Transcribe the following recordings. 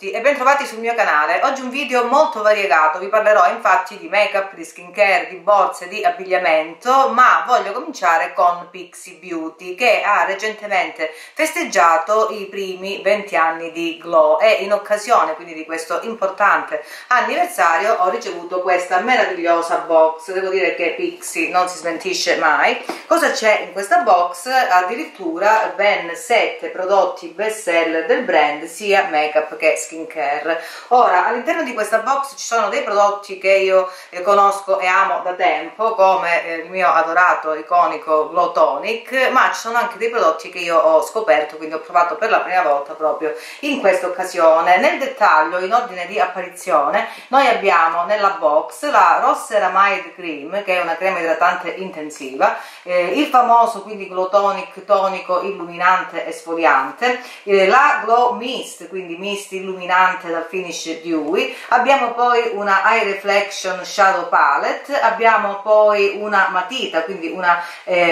tutti e bentrovati sul mio canale. Oggi un video molto variegato, vi parlerò infatti di make-up, di skincare, di borse, di abbigliamento, ma voglio cominciare con Pixi Beauty, che ha recentemente festeggiato i primi 20 anni di Glow e in occasione quindi di questo importante anniversario ho ricevuto questa meravigliosa box. Devo dire che Pixi non si smentisce mai. Cosa c'è in questa box? Addirittura ben 7 prodotti best seller del brand, sia make-up che skincare. Ora, all'interno di questa box ci sono dei prodotti che io conosco e amo da tempo, come il mio adorato iconico Glow Tonic, ma ci sono anche dei prodotti che io ho scoperto, quindi ho provato per la prima volta proprio in questa occasione. Nel dettaglio, in ordine di apparizione, noi abbiamo nella box la Rose Ceramide Cream, che è una crema idratante intensiva, il famoso quindi Glow Tonic tonico illuminante esfoliante, la Glow Mist, quindi mist illuminante dal finish dewy, abbiamo poi una Eye Reflection Shadow Palette, abbiamo poi una matita, quindi una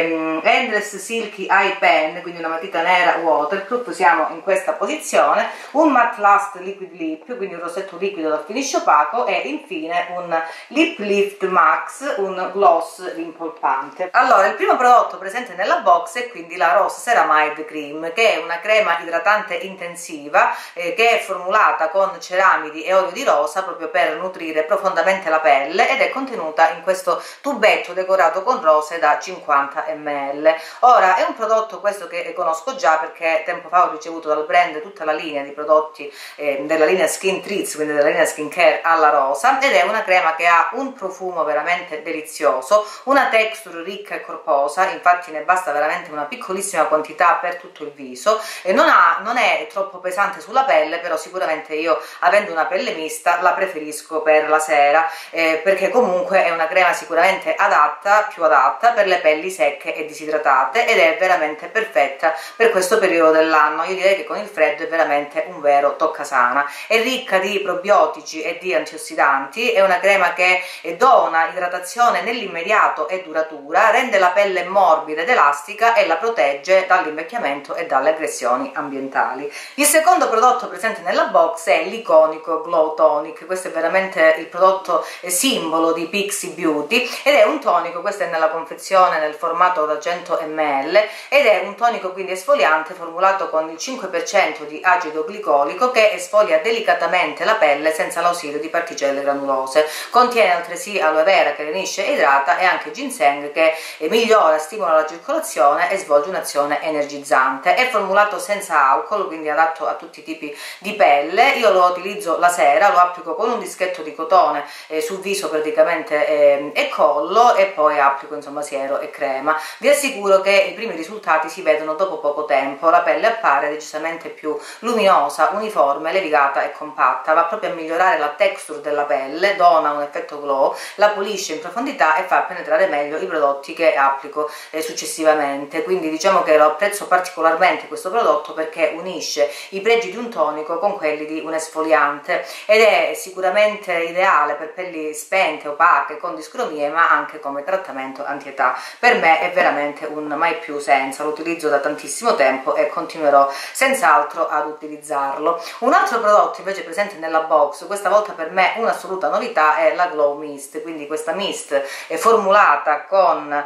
Endless Silky Eye Pen, quindi una matita nera waterproof, siamo in questa posizione, un Matte Lust Liquid Lip, quindi un rossetto liquido dal finish opaco, e infine un Lip Lift Max, un gloss rimpolpante. Allora, il primo prodotto presente nella box è quindi la Rose Ceramide Cream, che è una crema idratante intensiva che è formulata con ceramidi e olio di rosa proprio per nutrire profondamente la pelle, ed è contenuta in questo tubetto decorato con rose da 50 ml. Ora, è un prodotto questo che conosco già, perché tempo fa ho ricevuto dal brand tutta la linea di prodotti della linea Skin Treats, quindi della linea skincare alla rosa, ed è una crema che ha un profumo veramente delizioso, una texture ricca e corposa, infatti ne basta veramente una piccolissima quantità per tutto il viso, e non è troppo pesante sulla pelle, però sicuramente io, avendo una pelle mista, la preferisco per la sera, perché comunque è una crema sicuramente più adatta per le pelli secche e disidratate, ed è veramente perfetta per questo periodo dell'anno. Io direi che con il freddo è veramente un vero toccasana. È ricca di probiotici e di antiossidanti, è una crema che dona idratazione nell'immediato e duratura, rende la pelle morbida ed elastica e la protegge dall'invecchiamento e dalle aggressioni ambientali. Il secondo prodotto presente nella box è l'iconico Glow Tonic. Questo è veramente il prodotto simbolo di Pixi Beauty, ed è un tonico, questo è nella confezione nel formato da 100 ml, ed è un tonico quindi esfoliante formulato con il 5% di acido glicolico, che esfolia delicatamente la pelle senza l'ausilio di particelle granulose. Contiene altresì aloe vera che lenisce e idrata, e anche ginseng che migliora, stimola la circolazione e svolge un'azione energizzante. È formulato senza alcol, quindi adatto a tutti i tipi di pelle. Io lo utilizzo la sera, lo applico con un dischetto di cotone sul viso praticamente e collo, e poi applico insomma siero e crema. Vi assicuro che i primi risultati si vedono dopo poco tempo, la pelle appare decisamente più luminosa, uniforme, levigata e compatta, va proprio a migliorare la texture della pelle, dona un effetto glow, la pulisce in profondità e fa penetrare meglio i prodotti che applico successivamente. Quindi diciamo che lo apprezzo particolarmente questo prodotto, perché unisce i pregi di un tonico con quelli di un esfoliante, ed è sicuramente ideale per pelli spente, opache, con discromie, ma anche come trattamento anti-età. Per me è veramente un mai più senza, lo utilizzo da tantissimo tempo e continuerò senz'altro ad utilizzarlo. Un altro prodotto invece presente nella box, questa volta per me un'assoluta novità, è la Glow Mist. Quindi questa mist è formulata con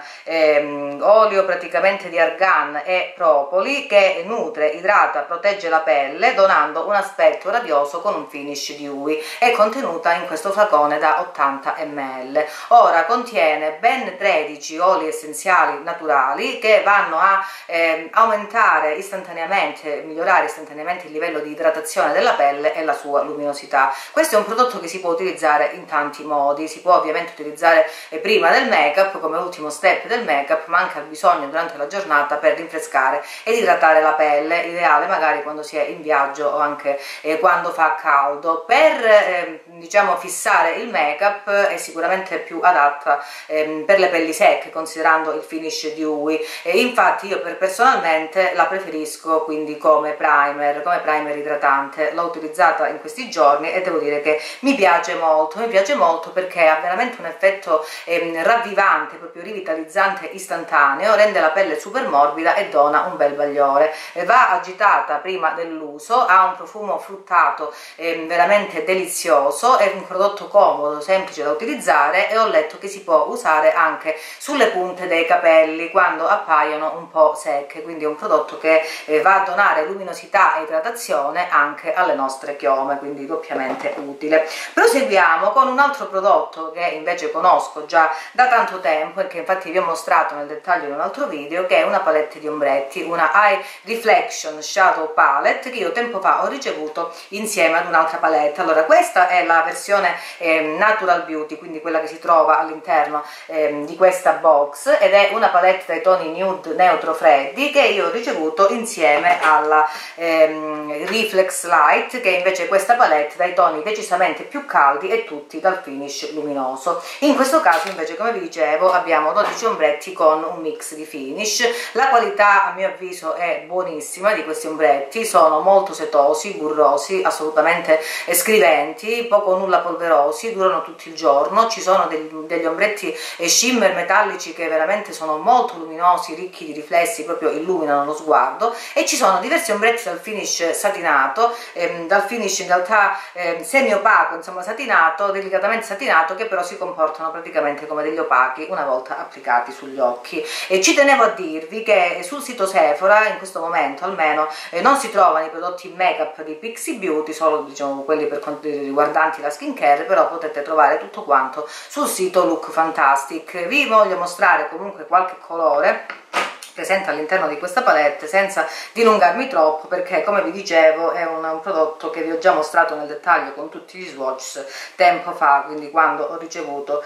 olio praticamente di argan e propoli, che nutre, idrata, protegge la pelle, donando un aspetto radioso con un finish dewy. È contenuta in questo flacone da 80 ml. Ora, contiene ben 13 oli essenziali naturali che vanno a aumentare istantaneamente, migliorare istantaneamente il livello di idratazione della pelle e la sua luminosità. Questo è un prodotto che si può utilizzare in tanti modi. Si può ovviamente utilizzare prima del make-up, come ultimo step del make-up, ma anche al bisogno durante la giornata per rinfrescare ed idratare la pelle, ideale magari quando si è in viaggio o anche quando fa caldo. Per diciamo fissare il make-up è sicuramente più adatta per le pelli secche, considerando il finish dewy, e infatti io personalmente la preferisco quindi come primer idratante. L'ho utilizzata in questi giorni e devo dire che mi piace molto perché ha veramente un effetto ravvivante, proprio rivitalizzante istantaneo, rende la pelle super morbida e dona un bel bagliore. Va agitata prima dell'uso, ha un profumo affruttato, veramente delizioso, è un prodotto comodo, semplice da utilizzare, e ho letto che si può usare anche sulle punte dei capelli quando appaiono un po' secche, quindi è un prodotto che va a donare luminosità e idratazione anche alle nostre chiome, quindi doppiamente utile. Proseguiamo con un altro prodotto che invece conosco già da tanto tempo e che infatti vi ho mostrato nel dettaglio in un altro video, che è una palette di ombretti, una Eye Reflection Shadow Palette, che io tempo fa ho ricevuto insieme ad un'altra palette. Allora, questa è la versione Natural Beauty, quindi quella che si trova all'interno di questa box, ed è una palette dai toni nude neutro freddi che io ho ricevuto insieme alla Reflex Light, che è invece questa palette dai toni decisamente più caldi e tutti dal finish luminoso. In questo caso invece, come vi dicevo, abbiamo 12 ombretti con un mix di finish. La qualità a mio avviso è buonissima di questi ombretti, sono molto setosi, burrosi, assolutamente scriventi, poco o nulla polverosi, durano tutto il giorno. Ci sono degli ombretti shimmer metallici che veramente sono molto luminosi, ricchi di riflessi, proprio illuminano lo sguardo, e ci sono diversi ombretti dal finish satinato, dal finish in realtà semi opaco, insomma satinato, delicatamente satinato, che però si comportano praticamente come degli opachi una volta applicati sugli occhi. E ci tenevo a dirvi che sul sito Sephora in questo momento almeno non si trovano i prodotti make-up di Pixi Beauty, solo diciamo quelli riguardanti la skincare, però potete trovare tutto quanto sul sito Look Fantastic. Vi voglio mostrare comunque qualche colore presente all'interno di questa palette senza dilungarmi troppo, perché come vi dicevo è un prodotto che vi ho già mostrato nel dettaglio con tutti gli swatch tempo fa, quindi quando ho ricevuto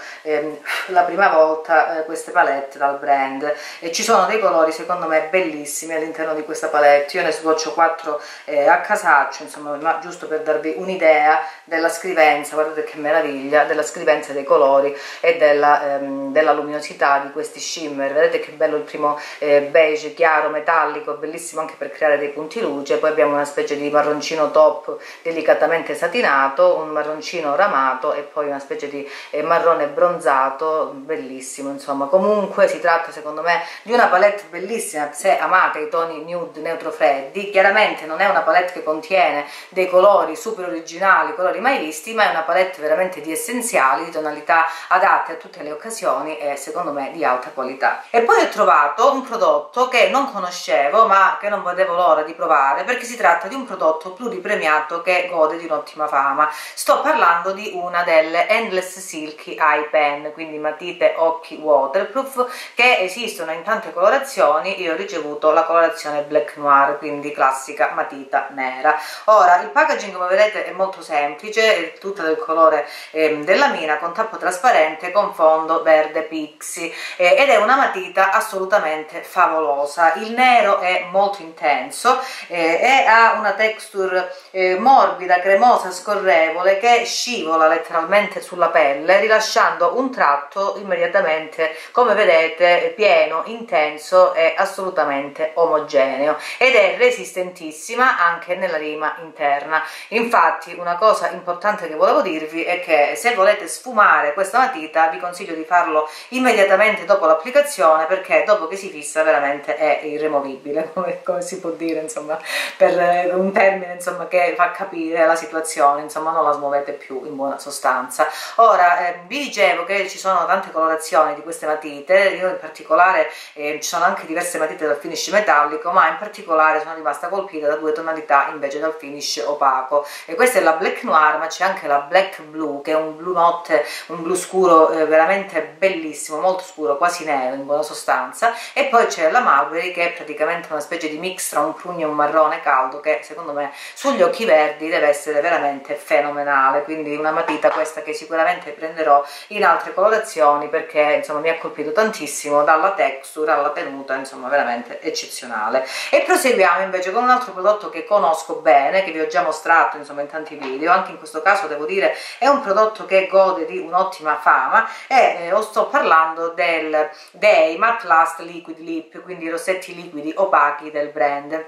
la prima volta queste palette dal brand. E ci sono dei colori secondo me bellissimi all'interno di questa palette. Io ne swatcho 4 a casaccio, insomma, ma giusto per darvi un'idea della scrivenza, guardate che meraviglia, della scrivenza dei colori e della luminosità di questi shimmer. Vedete che bello il primo beige chiaro metallico, bellissimo anche per creare dei punti luce. Poi abbiamo una specie di marroncino top delicatamente satinato, un marroncino ramato e poi una specie di marrone bronzato, bellissimo. Insomma, comunque si tratta secondo me di una palette bellissima se amate i toni nude neutro freddi. Chiaramente non è una palette che contiene dei colori super originali, colori mai visti, ma è una palette veramente di essenziali, di tonalità adatte a tutte le occasioni e secondo me di alta qualità. E poi ho trovato un prodotto che non conoscevo ma che non vedevo l'ora di provare, perché si tratta di un prodotto pluripremiato che gode di un'ottima fama. Sto parlando di una delle Endless Silky Eye Pen, quindi matite occhi waterproof, che esistono in tante colorazioni. Io ho ricevuto la colorazione Black Noir, quindi classica matita nera. Ora, il packaging come vedete è molto semplice, è tutta del colore della mina, con tappo trasparente con fondo verde pixie, ed è una matita assolutamente favolosa. Il nero è molto intenso e ha una texture morbida, cremosa, scorrevole, che scivola letteralmente sulla pelle, rilasciando un tratto immediatamente, come vedete, pieno, intenso e assolutamente omogeneo, ed è resistentissima anche nella rima interna. Infatti una cosa importante che volevo dirvi è che se volete sfumare questa matita vi consiglio di farlo immediatamente dopo l'applicazione, perché dopo che si fissa veramente è irremovibile, come si può dire, insomma, per un termine insomma che fa capire la situazione, insomma non la smuovete più in buona sostanza. Ora vi dicevo che ci sono tante colorazioni di queste matite, io in particolare ci sono anche diverse matite dal finish metallico, ma in particolare sono rimasta colpita da due tonalità invece dal finish opaco, e questa è la Black Noir, ma c'è anche la Black Blue, che è un blu notte, un blu scuro veramente bellissimo, molto scuro, quasi nero in buona sostanza. E poi c'è la Mulberry, che è praticamente una specie di mix tra un prugno e un marrone caldo, che secondo me sugli occhi verdi deve essere veramente fenomenale. Quindi una matita questa che sicuramente prenderò in altre colorazioni, perché insomma mi ha colpito tantissimo, dalla texture alla tenuta, insomma veramente eccezionale. E proseguiamo invece con un altro prodotto che conosco bene, che vi ho già mostrato insomma in tanti video. Anche in questo caso devo dire è un prodotto che gode di un'ottima fama, e sto parlando dei Matte Last Liquid Lip, quindi i rossetti liquidi opachi del brand.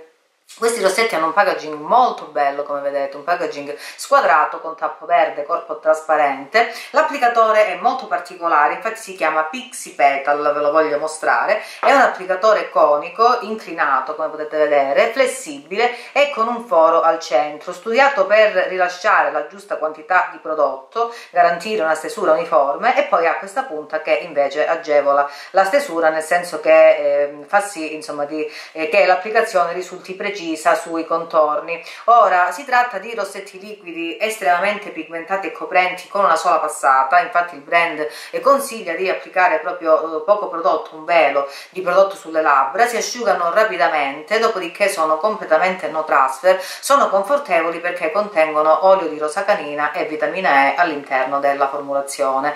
Questi rossetti hanno un packaging molto bello, come vedete, un packaging squadrato con tappo verde, corpo trasparente. L'applicatore è molto particolare, infatti si chiama Pixie Petal, ve lo voglio mostrare. È un applicatore conico, inclinato, come potete vedere, flessibile e con un foro al centro, studiato per rilasciare la giusta quantità di prodotto, garantire una stesura uniforme, e poi ha questa punta che invece agevola la stesura, nel senso che fa sì, insomma, che l'applicazione risulti precisa sui contorni. Ora, si tratta di rossetti liquidi estremamente pigmentati e coprenti con una sola passata, infatti il brand consiglia di applicare proprio poco prodotto, un velo di prodotto sulle labbra, si asciugano rapidamente, dopodiché sono completamente no transfer, sono confortevoli perché contengono olio di rosa canina e vitamina E all'interno della formulazione.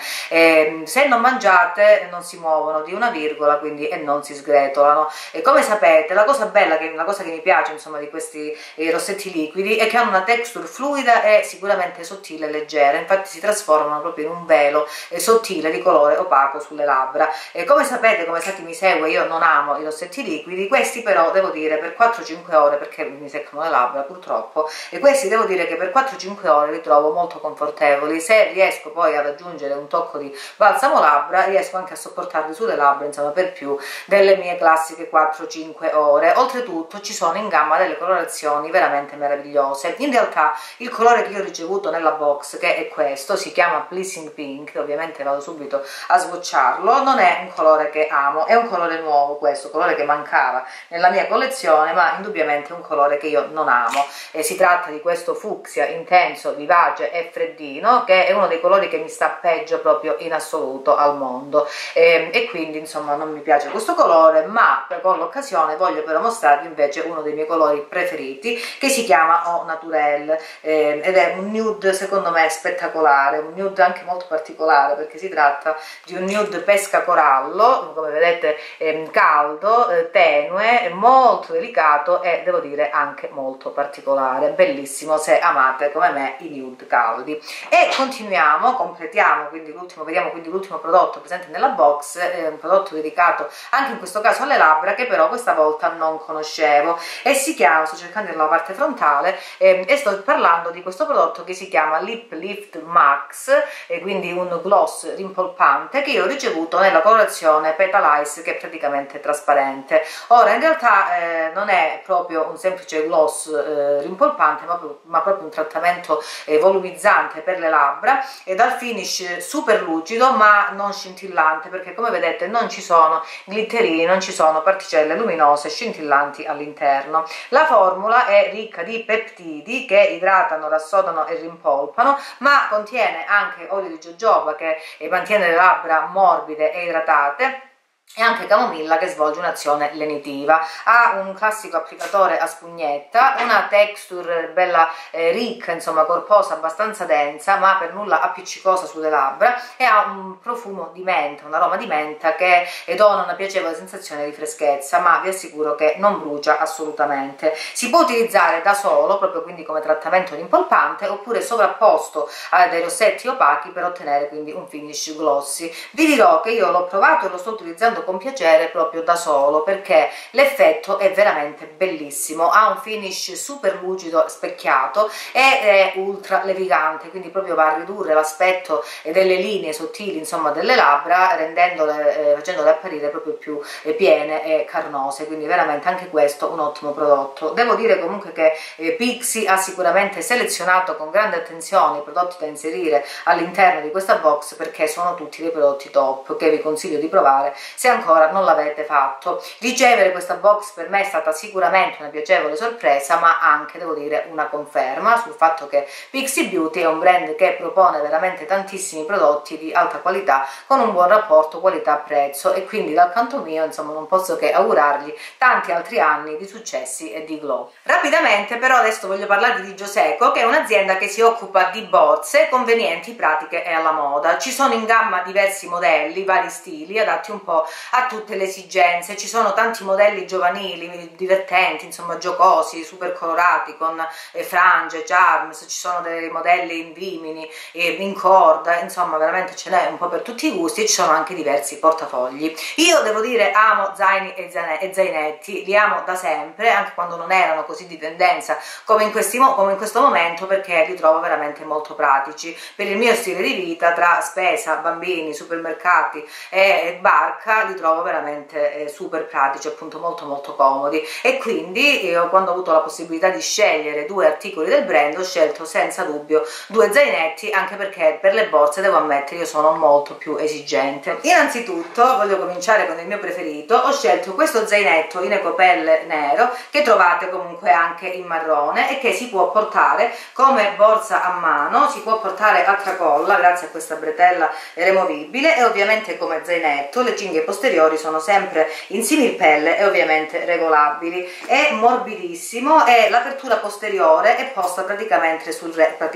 Se non mangiate non si muovono di una virgola, quindi, e non si sgretolano. E come sapete, la cosa bella, la cosa che mi piace insomma di questi rossetti liquidi è che hanno una texture fluida e sicuramente sottile e leggera, infatti si trasformano proprio in un velo sottile di colore opaco sulle labbra. Come sapete, come sa chi mi segue, io non amo i rossetti liquidi. Questi però devo dire per 4-5 ore, perché mi seccano le labbra purtroppo, e questi devo dire che per 4-5 ore li trovo molto confortevoli. Se riesco poi ad aggiungere un tocco di balsamo labbra, riesco anche a sopportarli sulle labbra insomma per più delle mie classiche 4-5 ore. Oltretutto ci sono in gamma delle colorazioni veramente meravigliose. In realtà il colore che io ho ricevuto nella box, che è questo, si chiama Pleasing Pink, ovviamente vado subito a swatcharlo, non è un colore che amo, è un colore nuovo questo, colore che mancava nella mia collezione, ma indubbiamente è un colore che io non amo. Si tratta di questo fucsia intenso, vivace e freddino, che è uno dei colori che mi sta peggio proprio in assoluto al mondo, e quindi insomma non mi piace questo colore, ma con l'occasione voglio però mostrarvi invece uno dei miei colori preferiti, che si chiama Au Naturel, ed è un nude secondo me spettacolare, un nude anche molto particolare perché si tratta di un nude pesca corallo, come vedete caldo, tenue, molto delicato e devo dire anche molto particolare, bellissimo se amate come me i nude caldi. E continuiamo, completiamo quindi l'ultimo, vediamo quindi l'ultimo prodotto presente nella box, un prodotto dedicato anche in questo caso alle labbra, che però questa volta non conoscevo, e si chiama, sto cercando nella parte frontale, e sto parlando di questo prodotto che si chiama Lip Lift Max, e quindi un gloss rimpolpante che io ho ricevuto nella colorazione Petal Ice, che è praticamente trasparente. Ora in realtà non è proprio un semplice gloss rimpolpante, ma proprio un trattamento volumizzante per le labbra, e dal finish super lucido ma non scintillante, perché come vedete non ci sono glitterini, non ci sono particelle luminose scintillanti all'interno. La formula è ricca di peptidi che idratano, rassodano e rimpolpano, ma contiene anche olio di jojoba che mantiene le labbra morbide e idratate, e anche camomilla che svolge un'azione lenitiva. Ha un classico applicatore a spugnetta, una texture bella ricca, insomma corposa, abbastanza densa ma per nulla appiccicosa sulle labbra, e ha un profumo di menta, un aroma di menta che dona una piacevole sensazione di freschezza, ma vi assicuro che non brucia assolutamente. Si può utilizzare da solo, proprio quindi come trattamento rimpolpante, oppure sovrapposto a dei rossetti opachi per ottenere quindi un finish glossy. Vi dirò che io l'ho provato e lo sto utilizzando con piacere proprio da solo, perché l'effetto è veramente bellissimo, ha un finish super lucido specchiato ed è ultra levigante, quindi proprio va a ridurre l'aspetto delle linee sottili insomma delle labbra, facendole apparire proprio più piene e carnose, quindi veramente anche questo un ottimo prodotto. Devo dire comunque che Pixi ha sicuramente selezionato con grande attenzione i prodotti da inserire all'interno di questa box, perché sono tutti dei prodotti top che vi consiglio di provare se ancora non l'avete fatto. Ricevere questa box per me è stata sicuramente una piacevole sorpresa, ma anche, devo dire, una conferma sul fatto che Pixi Beauty è un brand che propone veramente tantissimi prodotti di alta qualità con un buon rapporto qualità-prezzo, e quindi dal canto mio insomma non posso che augurargli tanti altri anni di successi e di glow. Rapidamente però adesso voglio parlarvi di Joseco, che è un'azienda che si occupa di borse convenienti, pratiche e alla moda. Ci sono in gamma diversi modelli, vari stili, adatti un po' a tutte le esigenze. Ci sono tanti modelli giovanili, divertenti, insomma giocosi, super colorati, con frange, charms, ci sono dei modelli in vimini, in corda, insomma veramente ce n'è un po' per tutti i gusti, e ci sono anche diversi portafogli. Io devo dire amo zaini e zainetti, li amo da sempre, anche quando non erano così di tendenza come in questo momento, perché li trovo veramente molto pratici per il mio stile di vita. Tra spesa, bambini, supermercati e barca li trovo veramente super pratici, appunto molto comodi, e quindi io, quando ho avuto la possibilità di scegliere due articoli del brand, ho scelto senza dubbio due zainetti, anche perché per le borse devo ammettere io sono molto più esigente. Innanzitutto voglio cominciare con il mio preferito. Ho scelto questo zainetto in ecopelle nero, che trovate comunque anche in marrone, e che si può portare come borsa a mano, si può portare a tracolla grazie a questa bretella removibile, e ovviamente come zainetto. Le cinghie posteriori sono sempre in similpelle e ovviamente regolabili. È morbidissimo, e l'apertura posteriore è posta praticamente sul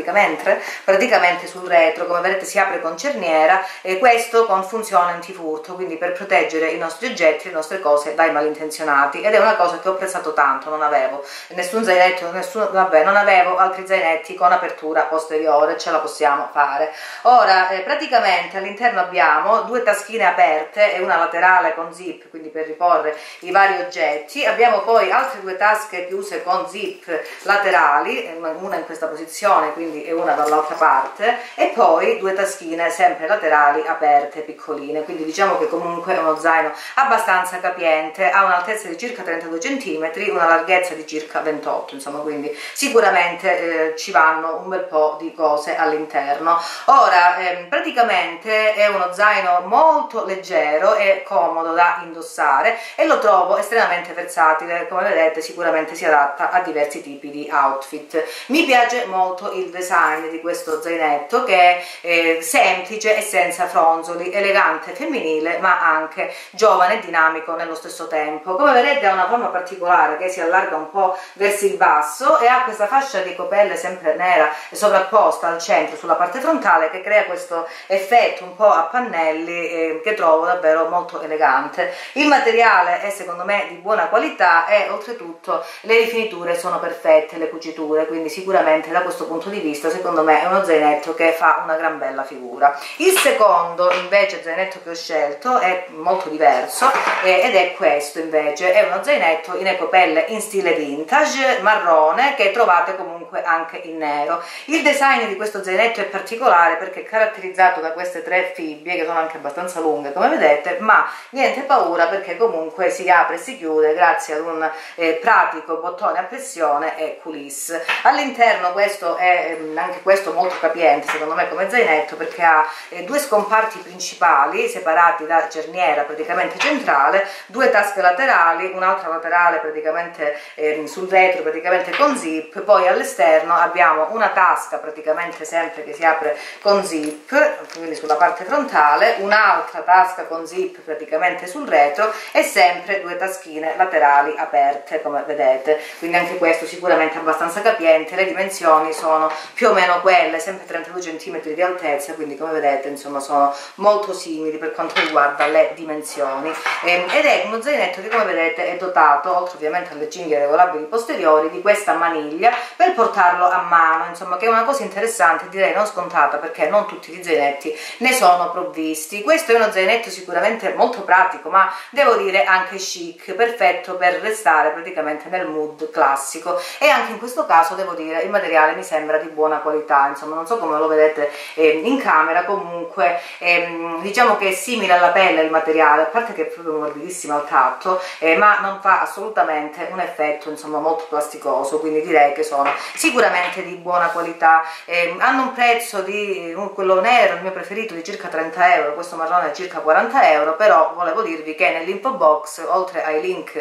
retro, come vedete si apre con cerniera, e questo con funzione antifurto, quindi per proteggere i nostri oggetti, le nostre cose dai malintenzionati, ed è una cosa che ho apprezzato tanto. Non avevo nessun zainetto, non avevo altri zainetti con apertura posteriore, ce la possiamo fare. Ora praticamente all'interno abbiamo due taschine aperte e una laterale con zip, quindi per riporre i vari oggetti. Abbiamo poi altre due tasche chiuse con zip laterali, una in questa posizione quindi, e una dall'altra parte, e poi due taschine sempre laterali aperte, piccoline. Quindi diciamo che comunque è uno zaino abbastanza capiente, ha un'altezza di circa 32 cm, una larghezza di circa 28, insomma, quindi sicuramente ci vanno un bel po' di cose all'interno. Ora praticamente è uno zaino molto leggero e comodo da indossare, e lo trovo estremamente versatile. Come vedete sicuramente si adatta a diversi tipi di outfit. Mi piace molto il design di questo zainetto, che è semplice e senza fronzoli, elegante, femminile, ma anche giovane e dinamico nello stesso tempo. Come vedete ha una forma particolare che si allarga un po' verso il basso, e ha questa fascia di copelle sempre nera sovrapposta al centro sulla parte frontale, che crea questo effetto un po' a pannelli che trovo davvero molto elegante. Il materiale è secondo me di buona qualità, e oltretutto le rifiniture sono perfette, le cuciture, quindi sicuramente da questo punto di vista secondo me è uno zainetto che fa una gran bella figura. Il secondo invece zainetto che ho scelto è molto diverso, ed è questo invece, è uno zainetto in ecopelle in stile vintage, marrone, che trovate comunque anche in nero. Il design di questo zainetto è particolare perché è caratterizzato da queste tre fibbie, che sono anche abbastanza lunghe come vedete, ma niente paura, perché comunque si apre e si chiude grazie ad un pratico bottone a pressione e coulisse. All'interno questo è anche questo molto capiente secondo me come zainetto, perché ha due scomparti principali separati da cerniera praticamente centrale, due tasche laterali, un'altra laterale praticamente sul retro praticamente con zip, poi all'esterno abbiamo una tasca praticamente sempre che si apre con zip, quindi sulla parte frontale, un'altra tasca con zip praticamente sul retro, e sempre due taschine laterali aperte come vedete. Quindi anche questo sicuramente abbastanza capiente. Le dimensioni sono più o meno quelle, sempre 32 cm di altezza, quindi come vedete insomma sono molto simili per quanto riguarda le dimensioni, ed è uno zainetto che come vedete è dotato, oltre ovviamente alle cinghie regolabili posteriori, di questa maniglia per portarlo a mano, insomma, che è una cosa interessante, direi non scontata, perché non tutti gli zainetti ne sono provvisti. Questo è uno zainetto sicuramente molto pratico, ma devo dire anche chic, perfetto per restare praticamente nel mood classico, e anche in questo caso devo dire il materiale mi sembra di buona qualità, insomma non so come lo vedete in camera, comunque diciamo che è simile alla pelle il materiale, a parte che è proprio morbidissimo al tatto, ma non fa assolutamente un effetto insomma molto plasticoso, quindi direi che sono sicuramente di buona qualità. Hanno un prezzo di quello nero, il mio preferito, di circa 30 euro, questo marrone è circa 40 euro, però volevo dirvi che nell'info box, oltre ai link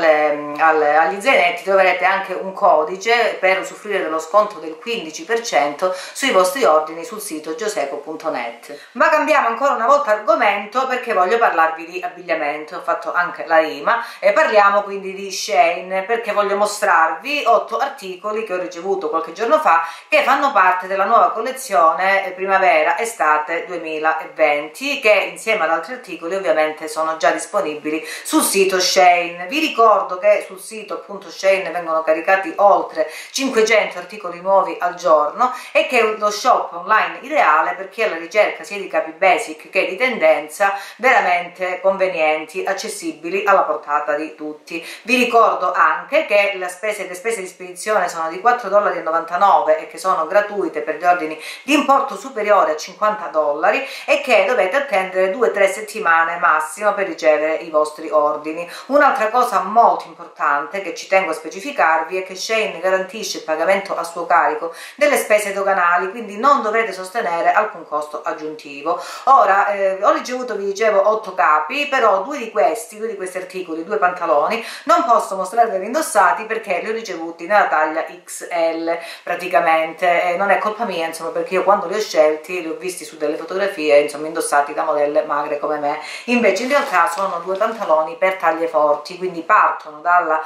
agli zainetti, troverete anche un codice per usufruire dello sconto del 15% sui vostri ordini sul sito joseco.net. Ma cambiamo ancora una volta argomento, perché voglio parlarvi di abbigliamento, ho fatto anche la rima, e parliamo quindi di Shein, perché voglio mostrarvi 8 articoli che ho ricevuto qualche giorno fa, che fanno parte della nuova collezione primavera-estate 2020, che insieme ad altri articoli ovviamente sono già disponibili sul sito Shein. Vi ricordo che sul sito appunto Shein vengono caricati oltre 500 articoli nuovi al giorno e che è lo shop online ideale per chi è alla ricerca sia di capi basic che di tendenza, veramente convenienti, accessibili, alla portata di tutti. Vi ricordo anche che le spese di spedizione sono di $4,99 e che sono gratuite per gli ordini di importo superiore a $50 e che dovete attendere 2-3 settimane massimo per ricevere i vostri ordini. Un'altra cosa molto importante che ci tengo a specificarvi è che Shein garantisce il pagamento a suo carico delle spese doganali, quindi non dovrete sostenere alcun costo aggiuntivo. Ora ho ricevuto, vi dicevo, 8 capi, però due di questi articoli, 2 pantaloni, non posso mostrarveli indossati perché li ho ricevuti nella taglia XL praticamente. Non è colpa mia, insomma, perché io quando li ho scelti li ho visti su delle fotografie, insomma, indossati da modelle magre come me. Invece in realtà sono 2 pantaloni per taglie forti, quindi partono dalla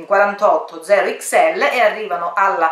48 0XL e arrivano alla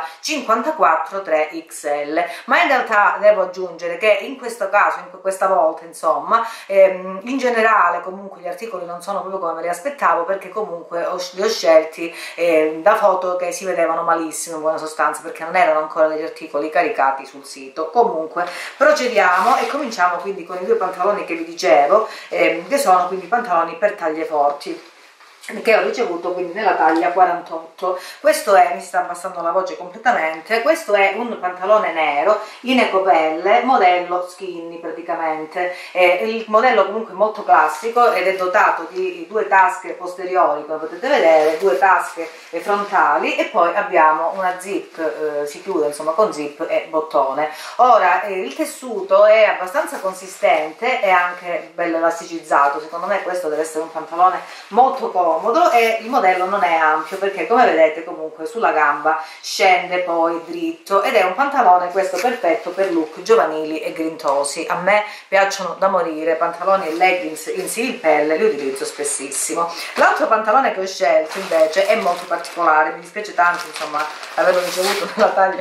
54 3XL. Ma in realtà devo aggiungere che in questo caso, questa volta, insomma, in generale comunque gli articoli non sono proprio come me li aspettavo, perché comunque li ho scelti da foto che si vedevano malissimo in buona sostanza, perché non erano ancora degli articoli caricati sul sito. Comunque procediamo e cominciamo quindi con i 2 pantaloni che vi dicevo, che sono quindi pantaloni per taglie forti, che ho ricevuto quindi nella taglia 48. Questo è, mi sta abbassando la voce completamente, questo è un pantalone nero in ecopelle modello skinny praticamente. Il modello comunque molto classico ed è dotato di 2 tasche posteriori, come potete vedere, 2 tasche frontali, e poi abbiamo una zip, si chiude insomma con zip e bottone. Ora il tessuto è abbastanza consistente e anche bello elasticizzato. Secondo me questo deve essere un pantalone molto comodo, e il modello non è ampio perché, come vedete, comunque sulla gamba scende poi dritto, ed è un pantalone questo perfetto per look giovanili e grintosi. A me piacciono da morire pantaloni e leggings in similpelle, li utilizzo spessissimo. L'altro pantalone che ho scelto invece è molto particolare, mi dispiace tanto insomma averlo ricevuto nella taglia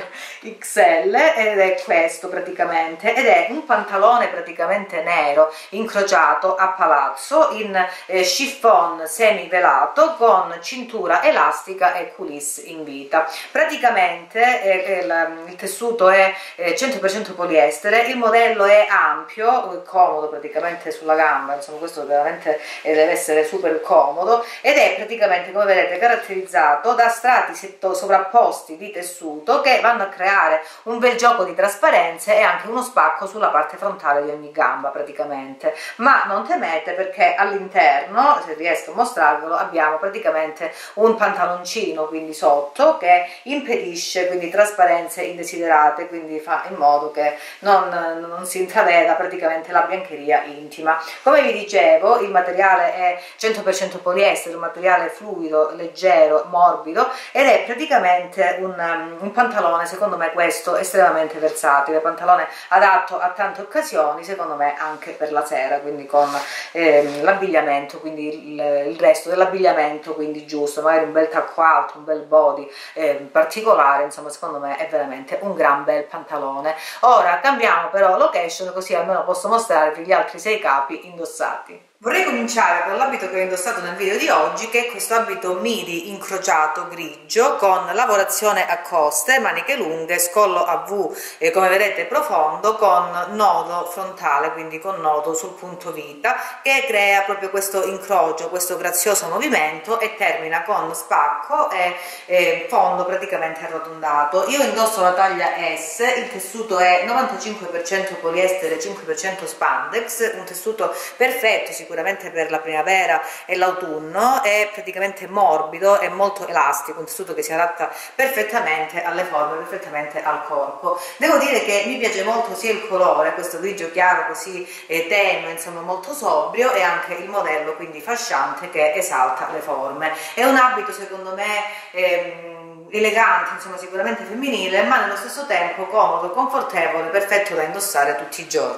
XL, ed è questo praticamente, ed è un pantalone praticamente nero incrociato a palazzo in chiffon semi velato con cintura elastica e coulisse in vita. Praticamente il tessuto è 100% poliestere, il modello è ampio, comodo praticamente sulla gamba, insomma questo veramente deve essere super comodo, ed è praticamente, come vedete, caratterizzato da strati sovrapposti di tessuto che vanno a creare un bel gioco di trasparenze e anche uno spacco sulla parte frontale di ogni gamba praticamente. Ma non temete, perché all'interno, se riesco a mostrarvelo, abbiamo praticamente un pantaloncino quindi sotto che impedisce quindi trasparenze indesiderate, quindi fa in modo che non si intraveda praticamente la biancheria intima. Come vi dicevo, il materiale è 100% poliestere, un materiale fluido, leggero, morbido, ed è praticamente un pantalone, secondo me questo, estremamente versatile, pantalone adatto a tante occasioni, secondo me anche per la sera, quindi con l'abbigliamento, quindi il resto dell'abbigliamento quindi giusto, magari un bel tacco alto, un bel body particolare, insomma secondo me è veramente un gran bel pantalone. Ora cambiamo però location, così almeno posso mostrarvi gli altri 6 capi indossati. Vorrei cominciare con l'abito che ho indossato nel video di oggi, che è questo abito midi incrociato grigio con lavorazione a coste, maniche lunghe, scollo a V, come vedete profondo, con nodo frontale, quindi con nodo sul punto vita, che crea proprio questo incrocio, questo grazioso movimento, e termina con spacco e fondo praticamente arrotondato. Io indosso la taglia S, il tessuto è 95% poliestere, 5% spandex, un tessuto perfetto sicuramente per la primavera e l'autunno, è praticamente morbido e molto elastico, un tessuto che si adatta perfettamente alle forme, perfettamente al corpo. Devo dire che mi piace molto sia il colore, questo grigio chiaro così tenue, insomma molto sobrio, e anche il modello quindi fasciante che esalta le forme. È un abito secondo me elegante, insomma sicuramente femminile, ma nello stesso tempo comodo, confortevole, perfetto da indossare tutti i giorni.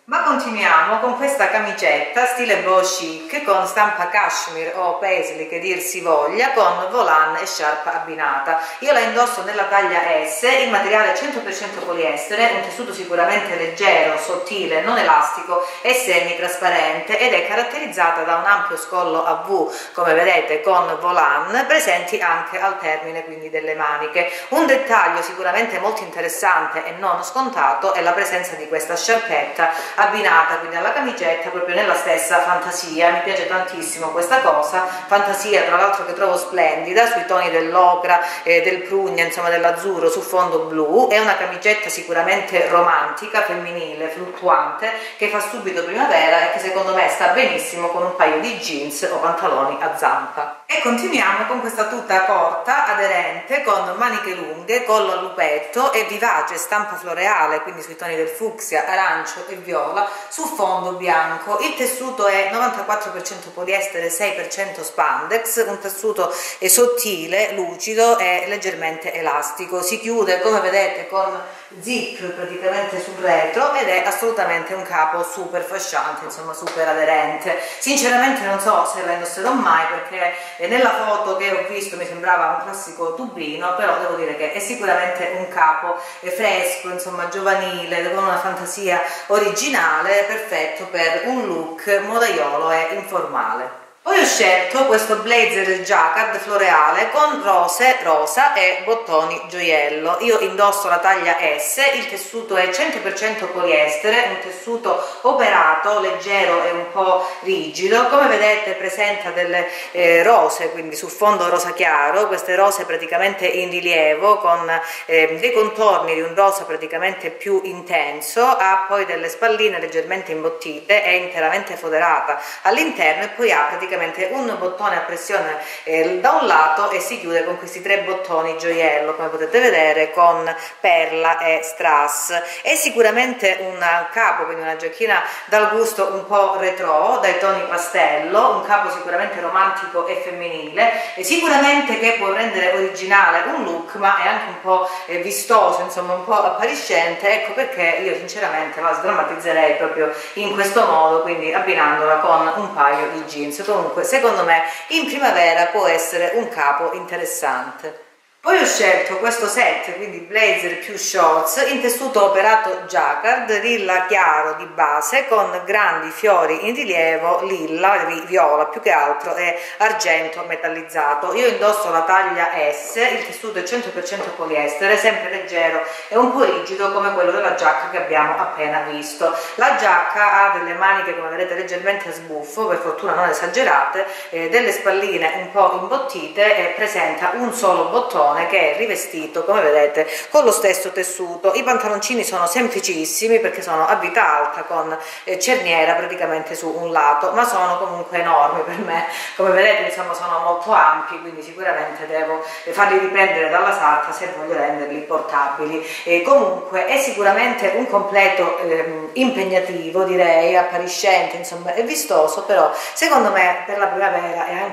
Ma continuiamo con questa camicetta stile boho chic con stampa cashmere o paisley che dir si voglia, con volant e sciarpa abbinata. Io la indosso nella taglia S, il materiale è 100% poliestere, un tessuto sicuramente leggero, sottile, non elastico e semi trasparente, ed è caratterizzata da un ampio scollo a V, come vedete, con volant presenti anche al termine quindi delle maniche. Un dettaglio sicuramente molto interessante e non scontato è la presenza di questa sciarpetta abbinata quindi alla camicetta, proprio nella stessa fantasia. Mi piace tantissimo questa cosa, fantasia tra l'altro che trovo splendida, sui toni dell'ocra, del prugna, insomma dell'azzurro su fondo blu. È una camicetta sicuramente romantica, femminile, fluttuante, che fa subito primavera e che secondo me sta benissimo con un paio di jeans o pantaloni a zampa. E continuiamo con questa tuta corta, aderente, con maniche lunghe, collo a lupetto e vivace stampa floreale, quindi sui toni del fucsia, arancio e viola, su fondo bianco. Il tessuto è 94% poliestere, 6% spandex, un tessuto sottile, lucido e leggermente elastico. Si chiude, come vedete, con zip praticamente sul retro ed è assolutamente un capo super fasciante, insomma super aderente. Sinceramente non so se la indosserò mai, perché nella foto che ho visto mi sembrava un classico tubino, però devo dire che è sicuramente un capo fresco, insomma giovanile, con una fantasia originale, perfetto per un look modaiolo e informale. Poi ho scelto questo blazer jacquard floreale con rose, rosa e bottoni gioiello. Io indosso la taglia S, il tessuto è 100% poliestere, un tessuto operato, leggero e un po' rigido. Come vedete presenta delle rose, quindi su fondo rosa chiaro, queste rose praticamente in rilievo con dei contorni di un rosa praticamente più intenso, ha poi delle spalline leggermente imbottite, è interamente foderata all'interno e poi ha praticamente un bottone a pressione da un lato e si chiude con questi 3 bottoni gioiello, come potete vedere, con perla e strass. È sicuramente un capo, quindi una giacchina dal gusto un po' retro, dai toni pastello, un capo sicuramente romantico e femminile, e sicuramente che può rendere originale un look, ma è anche un po' vistoso, insomma un po' appariscente. Ecco perché io sinceramente la sdrammatizzerei proprio in questo modo, quindi abbinandola con un paio di jeans. Comunque secondo me in primavera può essere un capo interessante. Poi ho scelto questo set, quindi blazer più shorts, in tessuto operato jacquard, lilla chiaro di base, con grandi fiori in rilievo, lilla, viola più che altro, e argento metallizzato. Io indosso la taglia S, il tessuto è 100% poliestere, sempre leggero e un po' rigido come quello della giacca che abbiamo appena visto. La giacca ha delle maniche, come vedete, leggermente a sbuffo, per fortuna non esagerate, delle spalline un po' imbottite e presenta un solo bottone che è rivestito, come vedete, con lo stesso tessuto. I pantaloncini sono semplicissimi perché sono a vita alta con cerniera praticamente su un lato, ma sono comunque enormi per me, come vedete, insomma sono molto ampi, quindi sicuramente devo farli riprendere dalla sarta se voglio renderli portabili. E comunque è sicuramente un completo impegnativo, direi, appariscente, insomma è vistoso, però secondo me per la primavera è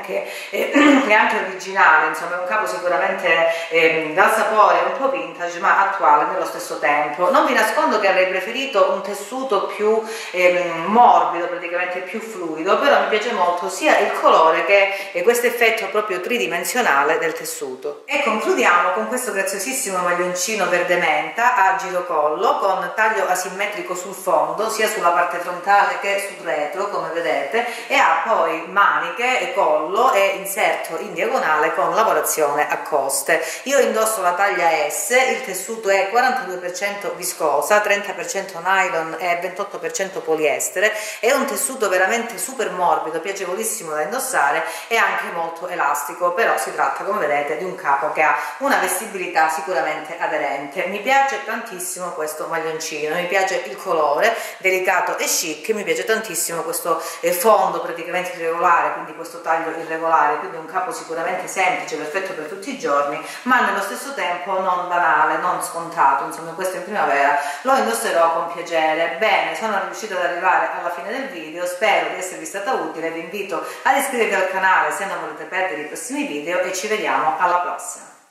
anche originale, insomma è un capo sicuramente dal sapore un po' vintage ma attuale nello stesso tempo. Non vi nascondo che avrei preferito un tessuto più morbido, praticamente più fluido, però mi piace molto sia il colore che questo effetto proprio tridimensionale del tessuto. E concludiamo con questo graziosissimo maglioncino verde menta a girocollo con taglio asimmetrico sul fondo, sia sulla parte frontale che sul retro, come vedete, e ha poi maniche e collo e inserto in diagonale con lavorazione a coste. Io indosso la taglia S, il tessuto è 42% viscosa, 30% nylon e 28% poliestere, è un tessuto veramente super morbido, piacevolissimo da indossare e anche molto elastico, però si tratta, come vedete, di un capo che ha una vestibilità sicuramente aderente. Mi piace tantissimo questo maglioncino, mi piace il colore delicato e chic, mi piace tantissimo questo fondo praticamente irregolare, quindi questo taglio irregolare, quindi un capo sicuramente semplice, perfetto per tutti i giorni, ma nello stesso tempo non banale, non scontato. Insomma, questo in primavera lo indosserò con piacere. Bene, sono riuscita ad arrivare alla fine del video, spero di esservi stata utile, vi invito ad iscrivervi al canale se non volete perdere i prossimi video e ci vediamo alla prossima.